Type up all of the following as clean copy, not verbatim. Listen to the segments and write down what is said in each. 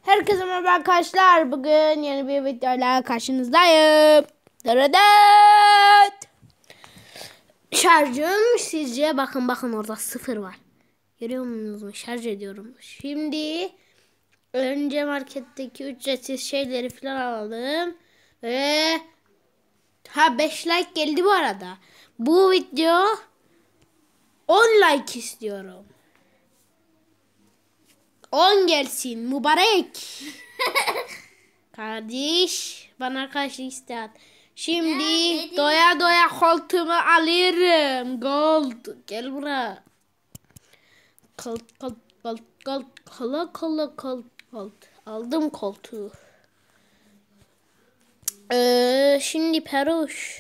Herkese merhaba arkadaşlar. Bugün yeni bir videoyla karşınızdayım. Dırıdıt. Şarjım sizce bakın orada 0 var. Görüyor musunuz? Şarj ediyorum. Şimdi önce marketteki ücretsiz şeyleri falan alalım. Ve 5 like geldi bu arada. Bu video 10 like istiyorum. 10 gelsin mübarek. Kardeş bana karşı istat. Şimdi doya doya koltuğumu alırım. Gold. Gel buraya. Kolt. Aldım koltuğu. Şimdi Peruş.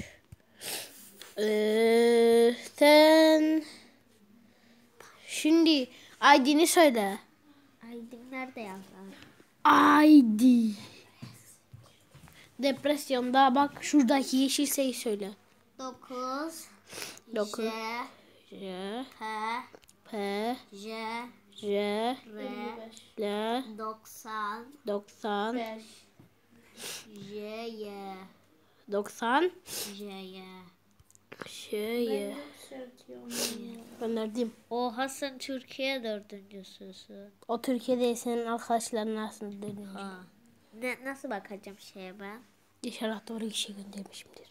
Sen şimdi ID'ni söyle. ID'm nerede yazar? ID. Depresyonda bak şuradaki yeşil sayı söyle. 9 9 J P J J R L 90 90 J Y 90 J Y. şey gönderdim. Oha, sen Türkiye dördüncüsüsün. O Türkiye'de senin arkadaşların arasında dönüyor. Ha. Nasıl bakacağım şeye ben? İnşallah doğru kişi göndermişimdir.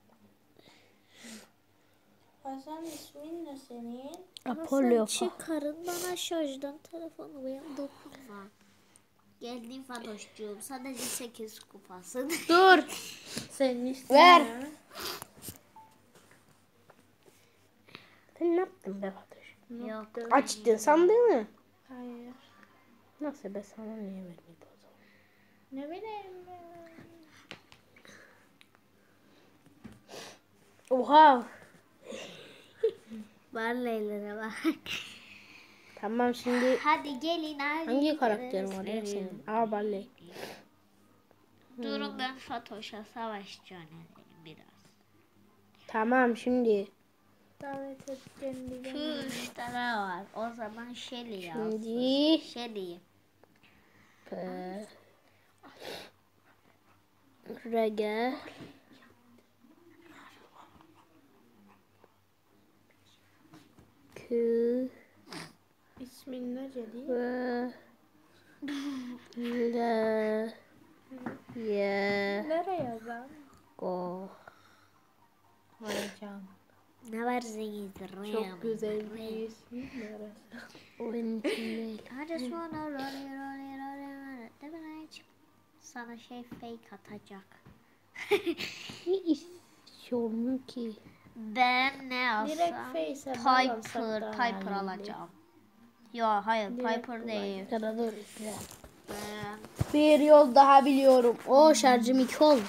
Hasan, ismin ne senin? Apollo. Çıkarın bana şarjdan telefonu, benim dokunma. Geldim Fatoşcuğum, sadece 8 kupasın. Dur. Senin ismin Ver. ne? Sen ne yaptın be Fatoş? Yok. Açtın sandın mı? Hayır. Nasıl be, sana niye vermedi o zaman? Ne bileyim ben. Oha. Barleylere bak. Tamam şimdi Hadi gelin hadi. hangi karakterin var ya senin? Barley. Durun, ben Fatoş'a savaşacağım biraz. Tamam şimdi. Davet et kendini. 2-3 tane var. O zaman Shelly yazsın. Şimdi Shelly. P Rege Q İsmin ne dedi? V L Y Nereye yazan? Go. Varacağım. Ne var zengin? Çok güzel bir ismin. Neresi? O benim için değil. I just wanna roll it. Sana fake atacak. Ne istiyorum ki? Ben ne alsam? Direkt face'e bağlansak Piper daha iyi. alacağım. Yo hayır, Piper değil. Sana dur. Ben Bir yol daha biliyorum. O şarjım 2 oldu.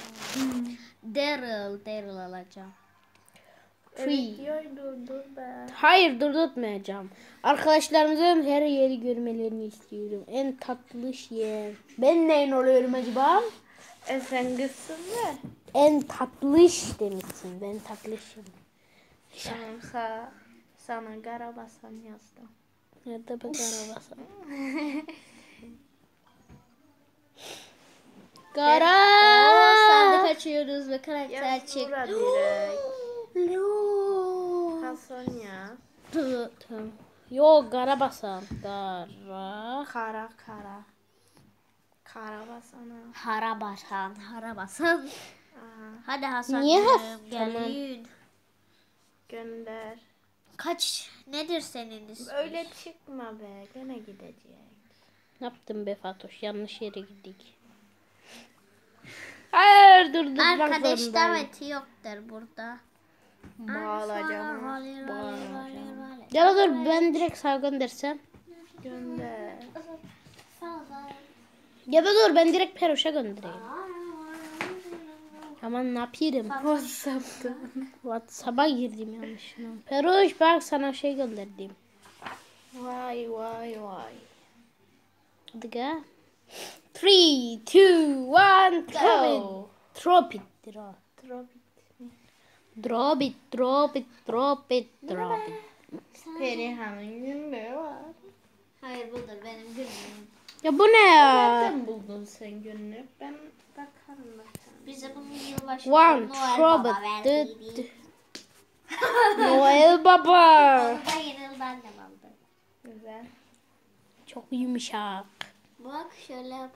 Daryl alacağım. Videoyu durdur be. Hayır, durdurtmayacağım. Arkadaşlarımızın her yeri görmelerini istiyorum. En tatlış yer. Ben neyin oluyorum acaba? Sen kızsın mı? En tatlış demişsin. Ben tatlışım. Tamam, sana Karabasan yazdım. Nerede be Karabasan? Kara. Sandık açıyoruz ve karakter Yaz çık. bura direkt. Lo. Hasan ya. Tamam. Yok, Karabasan. Kara. Karabasana. Harabasan. Hadi Hasan. Niye Gelin. Gönder. Kaç nedir senin ismin? Öyle çıkma be. Gene gidecek. Ne yaptın be Fatoş? Yanlış yere gittik. Hayır, durdurmak Arkadaş zorundayım. daveti yoktur burada. Bağlayacağım. Ya da dur, ben direkt sana göndersem. Gönder. Ya da dur, ben direkt Peroş'a göndereyim. Aman ne yapayım? WhatsApp'a girdim yanlışlıkla. Peroş bak, sana gönderdim. Vay. Hadi gel. 3, 2, 1, go. Drop it. Drop it. Perihan'ın günlüğü var. Hayır, budur benim günüm. Ya bu ne ya? Nereden buldun sen günlük? Ben bakarım bakalım. Bize bunu yılbaşı One Noel Robert. Baba verdiydi. Noel Baba. Onu da yeni yılda annem aldı. Güzel. Çok yumuşak. Bak şöyle yap.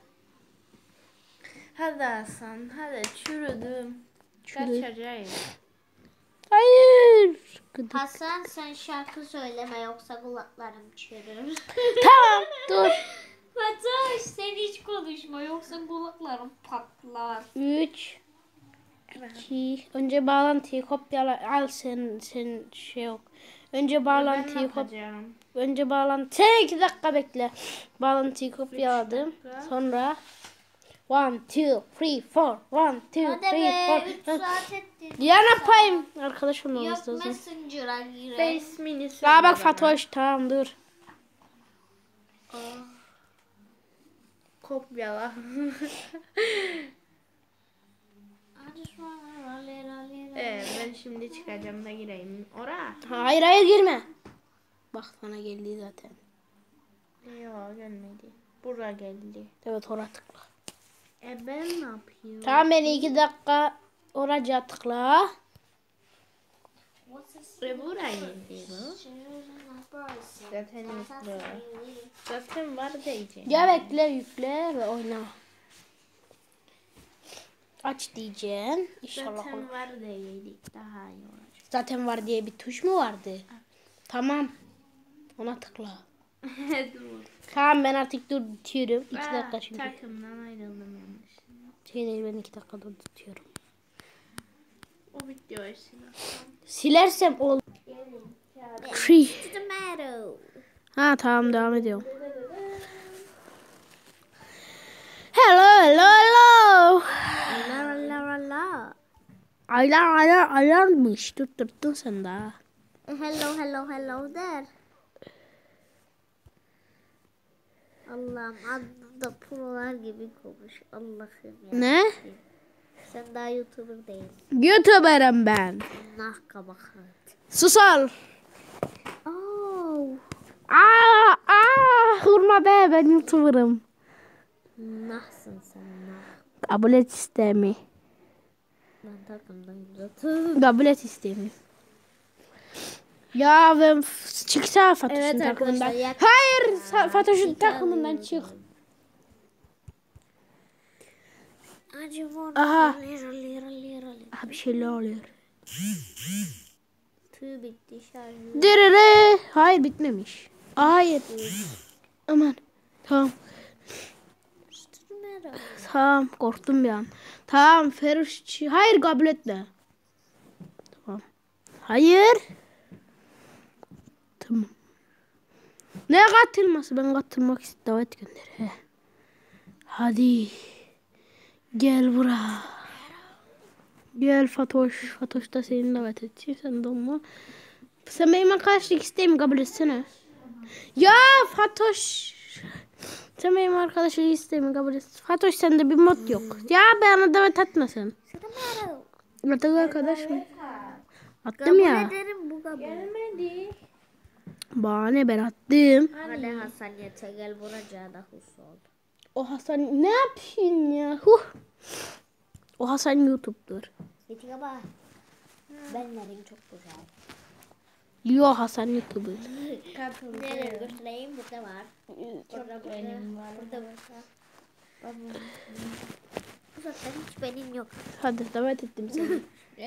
Hadi Hasan, hadi çürüdüm. Kaçacağız. Hayır. Gıdık. Hasan sen şarkı söyleme yoksa kulaklarım çürür. Tamam dur. Fatoş sen hiç konuşma yoksa kulaklarım patlar. 3 2 Önce bağlantıyı kopyala. Al sen şey yok. Önce bağlantıyı yapacağım? Önce bağlantı. Sen 2 dakika bekle. Bağlantıyı kopyaladım. dakika. Sonra 1 2 3 4 1 2 Hadi 3 be 3 4. saat ettin. Ya ne yapayım? Arkadaş olmamız Yok lazım. Messenger'a girelim. Face mini Ya söyle bak bana. Fatoş tamam dur. Kopyala. Ben şimdi çıkacağım da gireyim. Ora. Hayır girme. Bak sana geldi zaten. Yok gelmedi. Bura geldi. Evet oraya tıkla. Ben ne yapayım? Tamam beni 2 dakika oraya tıkla. Buraya geldi bu. Zaten yüklü. Zaten var diyeceğim. Ya bekle yükle ve oyna. Aç diyeceksin. İnşallah olur. Zaten var diyeydik daha iyi olacak. Zaten var diye bir tuş mu vardı? Tamam. Ona tıkla. Dur. Tamam ben artık dur tutuyorum. 2 dakika çünkü. Takımdan ayrıldım yanlış. Şey ben 2 dakika dur tutuyorum. O videoyu silahım. Silersem ol. Free. Tomato. Ha tamam devam ediyorum. Hello hello hello. Alarmış. Tutturdun sen daha. Hello der. Allah'ım adında prolar gibi konuş. Allah'ım ya. Ne? Sen daha YouTuber değilsin. YouTuber'ım ben. Nah kabahat. Sus ol. Oh. Vurma be ben YouTuber'ım. Nahsın sen nah. Kabul et istemi. Ben takımdayım zaten. Kabul et istemi. Ya ben çıksana Fatoş'un Evet takımından. arkadaşlar, Hayır Fatoş'un takımından çık. Aha. Bir şeyler oluyor. Tüy bitti şarjı. Dırırı. Hayır bitmemiş. Hayır. Aman. Tamam. Tamam korktum bir an. Tamam Feruş. Hayır kabul etme. Tamam. Hayır. Tamam. Ne katılması? Ben katılmak istedim. Davet gönder. He. Hadi. Gel buraya. Gel Fatoş. Fatoş da seni davet edecek. Sen de onu. Sen benim arkadaşlık isteğimi kabul etsene. Ya Fatoş. Sen benim arkadaşlık isteğimi kabul et. Fatoş sende bir mod yok. Ya bana davet etme sen. Artık arkadaş mı? Attım Kabul ya. ederim bu kabul. Gelmedi. Bana ne ben attım. Hadi Hasan yeter gel buraya da hus ol. O Hasan ne yapayım ya? Huh. O Hasan YouTube'dur. Yeter bak. Benlerim çok güzel. Yo Hasan YouTuber. Nereye götüreyim? Burada var. Burada benim var. Burada burada. Uzaktan hiç benim yok. Hadi davet ettim seni.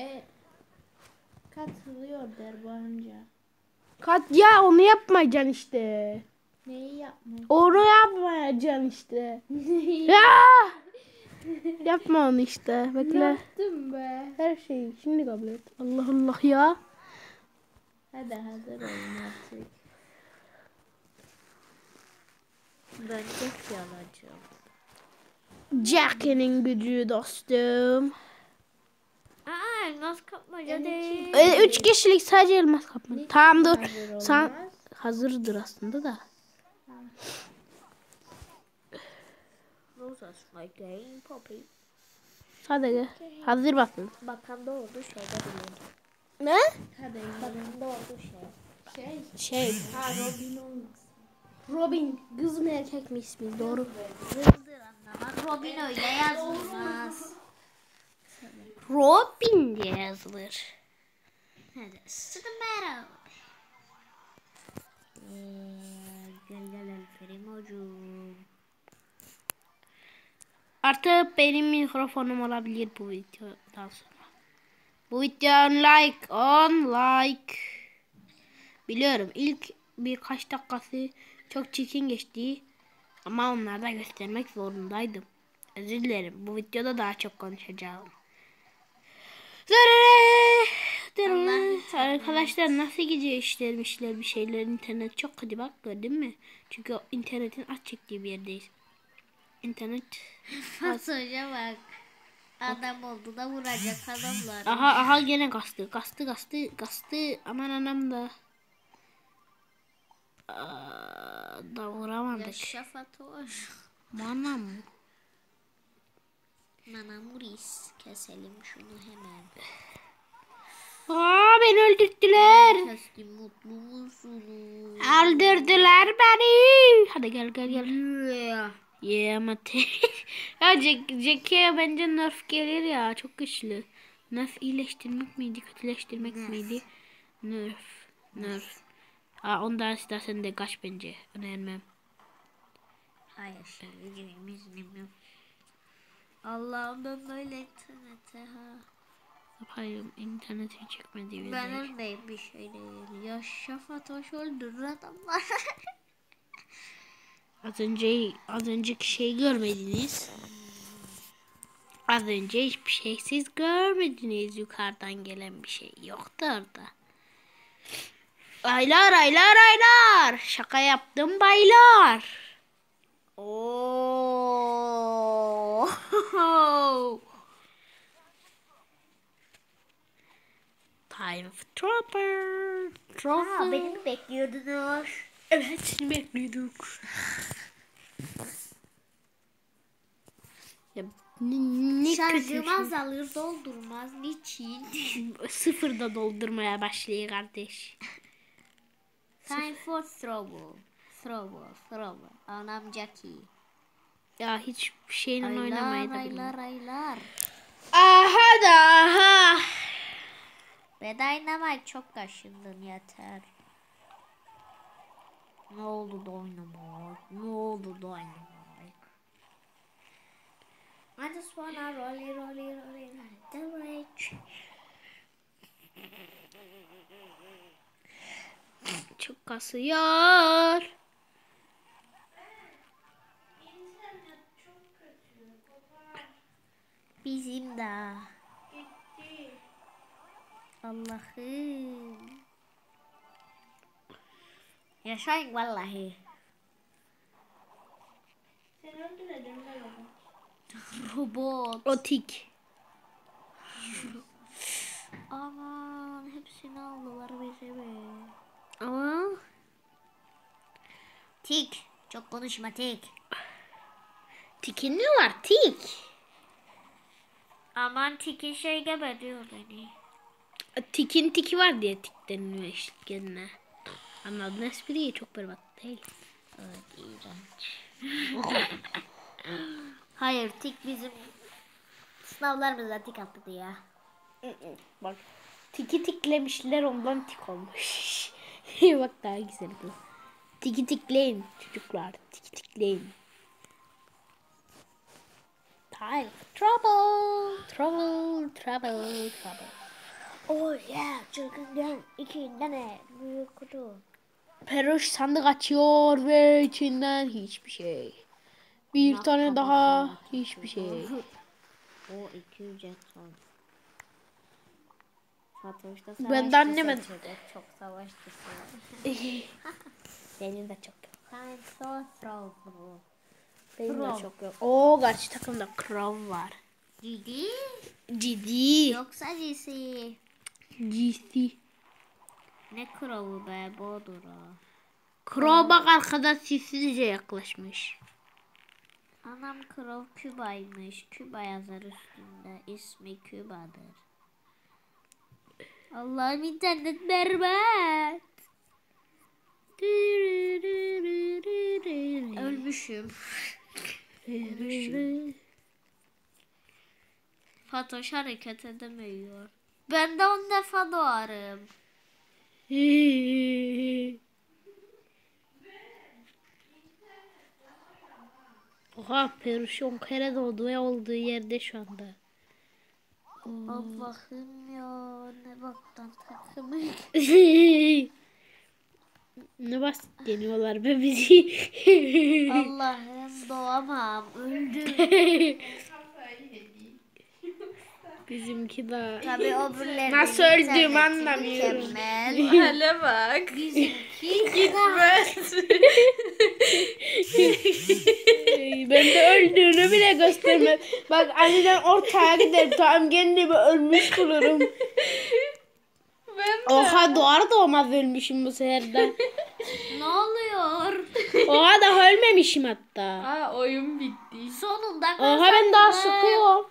Katılıyor der bu amca. Ya onu yapmayacaksın işte. Neyi yapmış? Onu yapmayacaksın işte. Ya! Yapma onu işte. Bekle. Yaptım be. Her şeyi şimdi kabul et. Allah Allah ya. Hadi hazır olun artık. Ben çok yalancım. Jackie'nin gücü dostum. Aa nasıl kapmaca değil. 3 kişilik sadece elmas kapma. Tamam dur. Hazır Sen olmaz. hazırdır aslında da. Rosas my game poppy. Hadi hazır bakın. Bakan doğru şeyde biliyorum. Ne? Hadi Bakan doğru şey. şey. Şey. Ha Robin olmaz. Robin kız mı erkek mi ismi? Doğru. Hızdır anlamaz. Robin öyle yazılmaz. Robin diye yazılır. Hadi. Sıkıntı. Gel Elferim hocam. Artık benim mikrofonum olabilir bu videodan sonra. Bu videoya like. Biliyorum ilk birkaç dakikası çok çirkin geçti. Ama onları da göstermek zorundaydım. Özür dilerim. Bu videoda daha çok konuşacağım. Arkadaşlar nasıl gidiyor işler bir şeyler. İnternet çok kötü bak gördün mü? Çünkü internetin az çektiği bir yerdeyiz. İnternet. Fasoja bak. Adam oldu da vuracak adamlar. Aha gene kastı. Aman anam da. Da vuramadık. Yaşa Fatoş. Manam mı? Manamuris. Keselim şunu hemen. Beni öldürdüler. Kestim, mutlu musunuz? Öldürdüler beni. Hadi gel. Yeah mate. Ya Jack'e bence nerf gelir ya. Çok güçlü. Nerf iyileştirmek miydi? Kötüleştirmek miydi? Nerf. Ondan istersen de kaç bence. Önermem. Hayır şimdi günümüz bilmiyorum. Allah'ım ben böyle internete ha. Yapayım interneti çekmedi. Ben öndeyim bir şey değil. Yaşa Fatoş öldürür adamlar. Az önceki şeyi görmediniz. Az önce hiçbir şey siz görmediniz. Yukarıdan gelen bir şey yoktu orada. Aylar. Şaka yaptım baylar. Oo. Time of Trooper. Beni mi bekliyordunuz? Evet seni bekliyorduk. Ya, ne Şarjım kötü azalır doldurmaz. Niçin? sıfırda doldurmaya başlıyor kardeş. Time for Throwball. Anam Jackie. Ya hiç şeyle oynamayı da bilmiyorum. Aylar. Aha. Ve Dynamite çok kaşındın yeter. Ne oldu Dynamite? I just wanna rolly the rage. Çok kasıyor. Bizim de. Allah'ım. Yaşayın vallahi. Robot. Otik. Aman hepsini aldılar bize be. Ama Tik. Çok konuşma Tik. tikin ne var tik? Aman Tik'in şey geberiyor beni. Tikin tiki var diye tik deniliyor işte kendine. Anladın espriyi çok berbat değil. Evet iğrenç. Hayır Tik bizim sınavlarımızda Tik attı ya. Bak tiki tiklemişler ondan tik olmuş. Bak daha güzel bu. Tiki tikleyin çocuklar. Tiki tikleyin. Time trouble. Oh yeah çılgın 2 tane büyük kutu. Peruş sandık açıyor ve içinden hiçbir şey. Bir tane daha hiçbir şey. O 200 ton. Fatoş'ta Ben de anneme çok savaşçısı. benim de çok yok. Time for trouble. Benim de çok yok. Oo karşı takımda Crow var. Ciddi. Yoksa GC. GC. Ne Crow'u be Bodura. Crow bak arkada sessizce yaklaşmış. Anam Crow Küba'ymış. Küba yazar üstünde. İsmi Küba'dır. Allah'ım internet berbat. Ölmüşüm. Fatoş hareket edemiyor. Ben de 10 defa doğarım. Oha Peruş 10 kere doğdu ve olduğu yerde şu anda. Allah'ım ya ne baktan takımı. Ne basit deniyorlar be bizi. Allah'ım doğamam. Öldüm. Bizimki de. Tabii öbürleri. Nasıl öldüğümü anlamıyorum. Mükemmel. Hale bak. Bizimki Gitmez. Ben de öldüğünü bile göstermem. Bak aniden ortaya giderim. Tamam kendimi ölmüş bulurum. Ben de. Oha doğar doğmaz ölmüşüm bu sefer de. ne oluyor? Oha daha ölmemişim hatta. Aa oyun bitti. Sonunda Oha ben daha kazandım. sıkıyorum.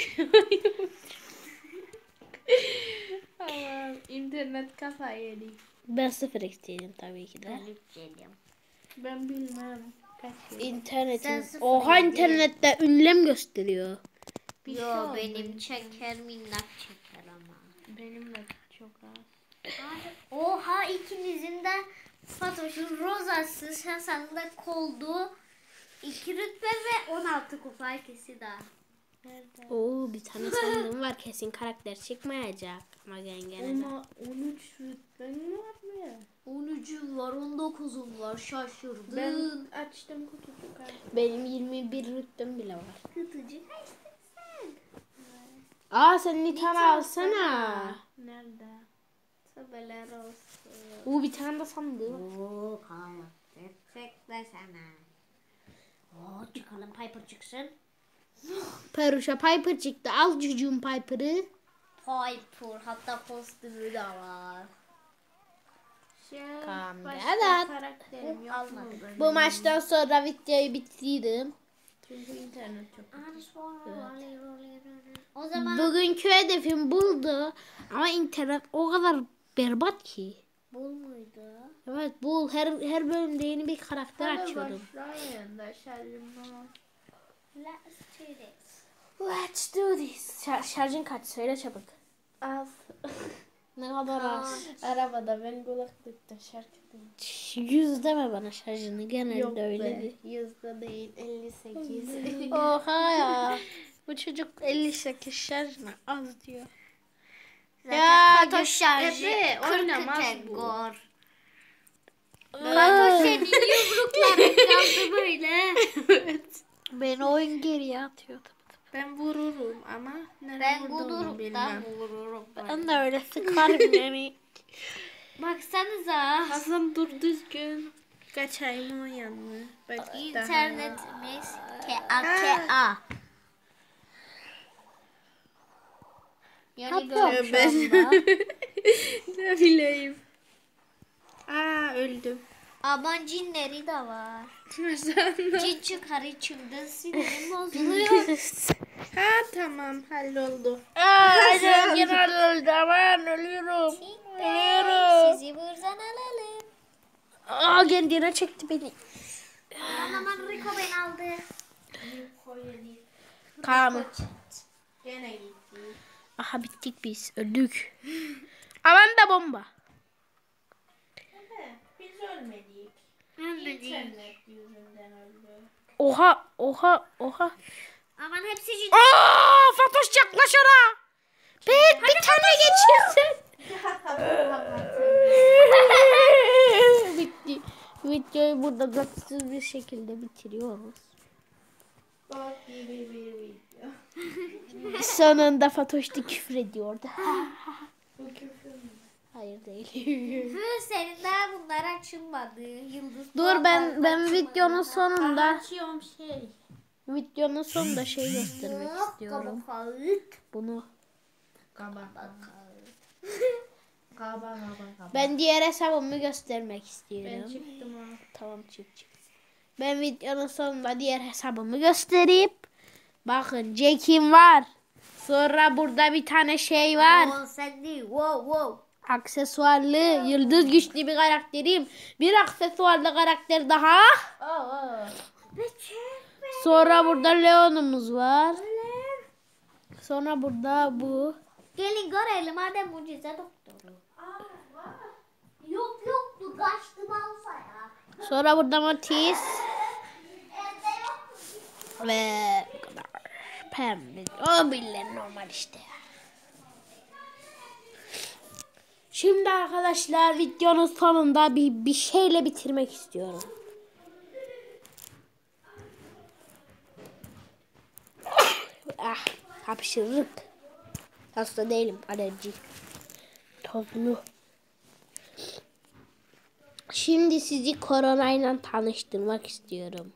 Allah'ım internet kafa yedi. Ben 0x değilim tabii ki de. Ben bilmem. Kaç yıl. İnternetin. Sen 0x Oha değil. internette ünlem gösteriyor. Bir şey Yo oldu. benim çeker minnak çeker ama. Benim de çok az. Oha ikinizin de Fatoş'un rozası Hasan'da koldu. 2 rütbe ve 16 kupa ikisi de. Nerede? Oo bir tane sandığım var kesin karakter çıkmayacak. Ama gene de. Ama 13 rütben mi var mı ya? 13'üm var 19'um var şaşırdın. Ben açtım kutucu kartı. Benim 21 rütbem bile var. Kıtıcı Aa sen Nitana alsana. Nerede? Tabeler olsun. Oo bir tane de sandığı var. Oo kanka. Beklesene. Oo çıkalım Piper çıksın. Peruş'a Piper çıktı. Al çocuğum Piper'ı. Piper hatta kostümü de var. Tamam, Başka gel. karakterim yok mu benim? Bu maçtan sonra videoyu bitirdim. Çünkü internet çok. O zaman Bugünkü hedefim buldu. Ama internet o kadar berbat ki. bul muydu? Evet bul. Her bölümde yeni bir karakter Hadi açıyorum. başlayın da şarjımı. Let's do this. Let's do this. Şarjın kaç? Söyle çabuk. Az. Ne kadar az? Arabada ben kulaklıkta şarkı dinliyorum. 100 deme bana şarjını. Genelde Yok öyledir. be. 100'de değil 58. Oha ya. Bu çocuk 58 şarjına az diyor. Ya Fatoş Fatoş şarjı Ebe, 40 oynamaz bu. gor. Fatoş senin yumrukların kaldı böyle. Beni oyun geriye atıyordu. Ben vururum ama nereye Ben vurduğumu vururum bilmem. da vururum. Ben de öyle sıkarım yani. Baksanıza. Hasan dur düzgün. Kaçayım o yanına. Bak daha. İnternetimiz KA. Yani Yapıyorum şu Ben anda. ne bileyim. Aa öldüm. Aman cinleri de var. Hasan. Cin çıkar içimden sinirim bozuluyor. Ha tamam halloldu. Aa, genel öldü aman ölüyorum. Ölüyorum. Sizi buradan alalım. Aa kendine çekti beni. Aman Rico beni aldı. Tamam. Gene gitti. Aha bittik biz. Öldük. Aman da bomba. Biz ölmedik. İnternet yüzünden öldü. Oha oha oha. Aman hepsi cin. Aa Fatoş yaklaş ona. Bir tane geçirsin. Bitti. Videoyu burada gatsız bir şekilde bitiriyoruz. Bak gibi bir video. Sonunda Fatoş da küfür ediyordu. Bu küfür mü? Hayır değil. Senin daha bunlar açılmadı. Yıldız Dur ben videonun sonunda Açıyorum şey. videonun sonunda şey göstermek istiyorum. Bunu. Kaba. Kaba. Ben diğer hesabımı göstermek Ben istiyorum. çıktım ha. Tamam çık. Ben videonun sonunda diğer hesabımı gösterip bakın Jack'im var. Sonra burada bir tane şey var. Oo, sen değil. Wow wow. Aksesuarlı, yıldız güçlü bir karakterim. Bir aksesuarlı karakter daha. Sonra burada Leon'umuz var. Sonra burada bu. Gelin görelim hadi mucize doktoru. Yok dur kaçtım alsa ya. Sonra burada Mortis. Ve bu kadar. Pembe. O bile normal işte. Şimdi arkadaşlar videonun sonunda bir şeyle bitirmek istiyorum. Hapşırık. Hasta değilim, alerji. Tozlu. Şimdi sizi koronayla tanıştırmak istiyorum.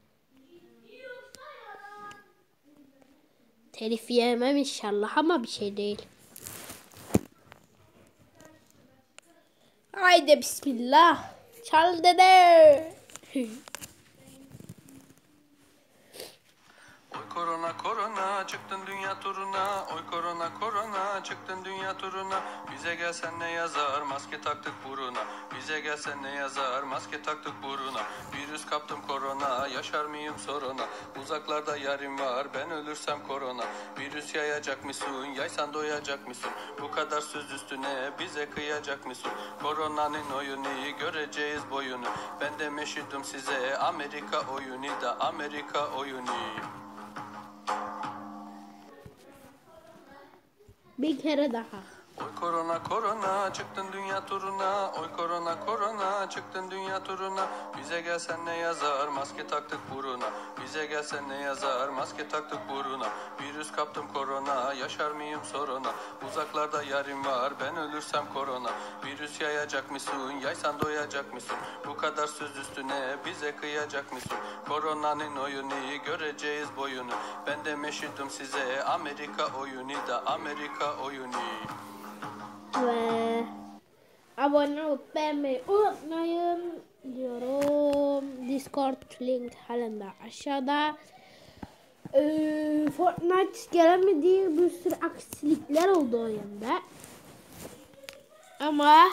Telif yemem inşallah ama bir şey değil. Haydi bismillah. Çal dede. Oy korona korona çıktın dünya turuna. Oy korona korona çıktın dünya turuna. Bize gelsen ne yazar maske taktık buruna. Bize gelsen ne yazar maske taktık buruna. Virüs kaptım korona yaşar mıyım soruna. Uzaklarda yarim var ben ölürsem korona. Virüs yayacak mısın yaysan doyacak mısın? Bu kadar söz üstüne bize kıyacak mısın? Koronanın oyunu göreceğiz boyunu. Ben de meşhudum size Amerika oyunu da Amerika oyunu. Bir kere daha. Oy korona korona çıktın dünya turuna. Oy korona korona çıktın dünya turuna. Bize gelsen ne yazar maske taktık buruna. Bize gelsen ne yazar maske taktık buruna. Virüs kaptım korona yaşar mıyım soruna. Uzaklarda yarim var ben ölürsem korona. Virüs yayacak mısın yaysan doyacak mısın? Bu kadar söz üstüne bize kıyacak mısın? Koronanın oyunu göreceğiz boyunu. Ben de meşhudum size Amerika oyunu da Amerika oyunu. Ve abone olup beğenmeyi unutmayın diyorum. Discord link halen de aşağıda. Fortnite gelemediği bir sürü aksilikler oldu oyunda. Ama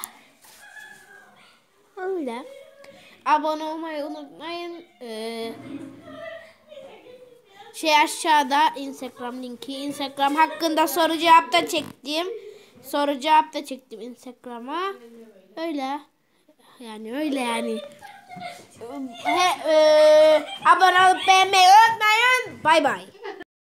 öyle. Abone olmayı unutmayın. Aşağıda Instagram linki. Instagram hakkında soru cevap da çektim. Soru cevap da çektim Instagram'a. Öyle. Yani. Abone olup beğenmeyi unutmayın. Bay bay.